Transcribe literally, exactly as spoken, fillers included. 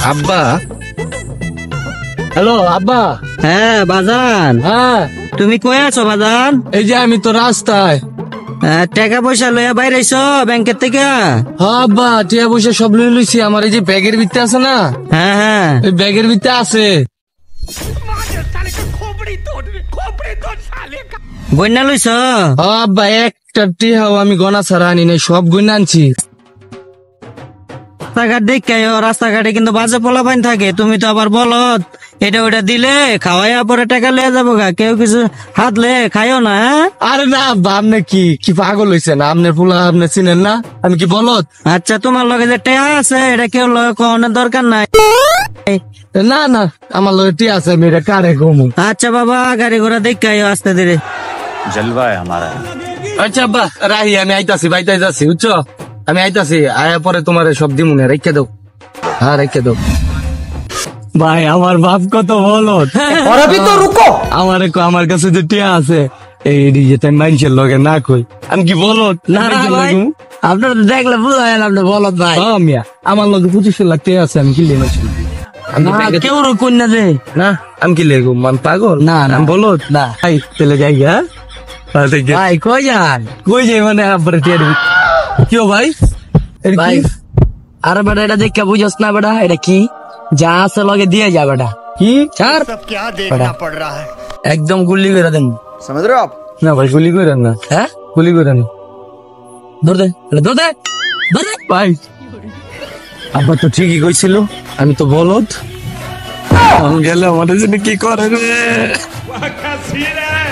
আব্বা, হ্যালো আব্বা। হ্যাঁ বাজান, হ্যাঁ তুমি কই আছো বাজান? এই যে আমি তো রাস্তায়। হ্যাঁ, টাকা পয়সা লইয়া বাইরে আইছো ব্যাংকের থেকে? হ্যাঁ আব্বা, টিয়া পয়সা সব লই লইছি। আমার এই যে ব্যাগের ভিতরে আছে না, হ্যাঁ হ্যাঁ। এই ব্যাগের ভিতরে আছে। বন্যা লইছ? হ্যাঁ আব্বা, একটা টিহাও আমি গনা ছাড়া আনি নাই, সব গয়না আনছি। রাস্তাঘাট দেখে রাস্তাঘাটে কিন্তু বাজে পোলাপাইন থাকে, তুমি তো আবার বলত এটা ওটা দিলে খাওয়াইয়া পরে টাকা লইয়া যাবো গা, কেউ কিছু হাত লে খাইও না। হ্যাঁ আরে না আব্বা, আপনি কি কি পাগল হয়েছেন? আপনার পোলা আপনি চিনেন না? আমি কি বলত? আচ্ছা, তোমার লগে যে টেয়া আছে এটা কেউ লগে কোনের দরকার নাই। না না, আমার লগে টিয়া আছে, আমি এটা কারে কমু। আচ্ছা বাবা, গাড়ি ঘোড়া দেখে আইও আস্তে ধীরে। जलवा है हमारा। আচ্ছা আব্বা রাহি, আমি আইতাছি, বাইতে যাচ্ছি, বুঝছো? আমি আইতাছি, আয়া পরে তোমার সব দিমুনে রেখে দাও। হ্যাঁ রেখে দাও। ভাই আমার বাপ কত বলো, আমার আমার কাছে যে টিয়া আছে এই যেটা মানুষের লগে না কই, আমি কি বলো না না ভাই, আপনার তো দেখলে বুঝা যায় না আপনি বলত ভাই। মিয়া, আমার লগে পঁচিশ লাখ টিয়া আছে, আমি কি লেগে কেউ কন্যা দে না, আমি কি লেগো মান পাগল? না, না। আমি বলো না। ভাই চলে যাই গা। ভাই কই যান? কই যাই মানে আপনার টিয়া দিবি। কেউ ভাই এটা কি? ভাই আরে বেটা, এটা দেখে বুঝস না বেটা, এটা কি যা আছে লগে দিয়ে যা বেটা। কি ছাড় सब क्या देखना पड़ रहा है। একদম গুল্লি করে দেন। समझ रहे हो आप? না ভাই, গুলি করেন না, হ্যাঁ গুলি করেন। ধর দে, এটা ধর দে, ধর দে। ভাই আব্বা তো ঠিকই কইছিল, আমি তো বলত। আমি গেলে আমাদের জন্য কি করে রে?